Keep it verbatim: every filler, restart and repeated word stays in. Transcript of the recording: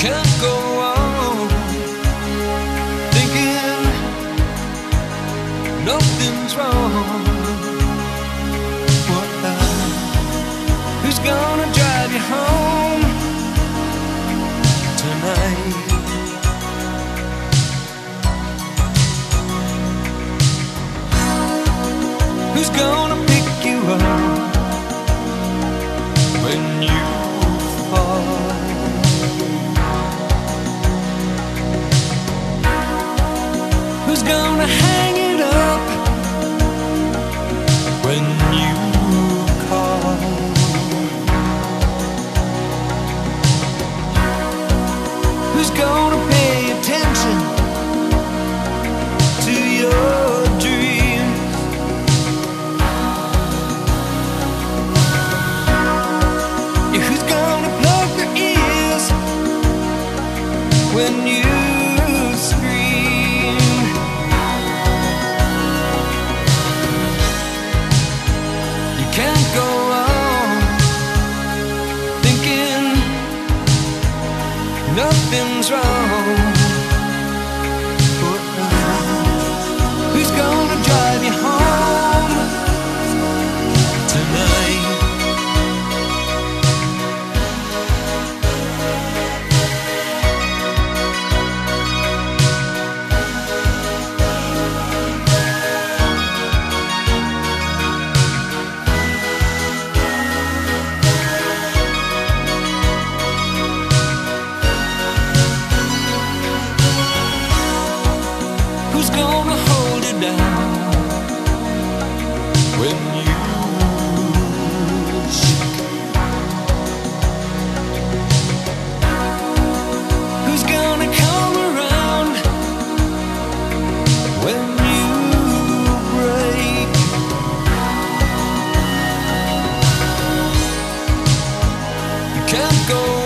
can't go on thinking nothing's wrong. What now? Who's gonna drive you home tonight? Who's gonna pick you up when you fall? Who's gonna hang it up when you call? Who's gonna pay attention to your dreams? Yeah, who's gonna plug their ears when you can't go on thinking nothing's wrong. Who's gonna drive you home tonight? Who's gonna hold it down when you shake? Who's gonna come around when you break? You can't go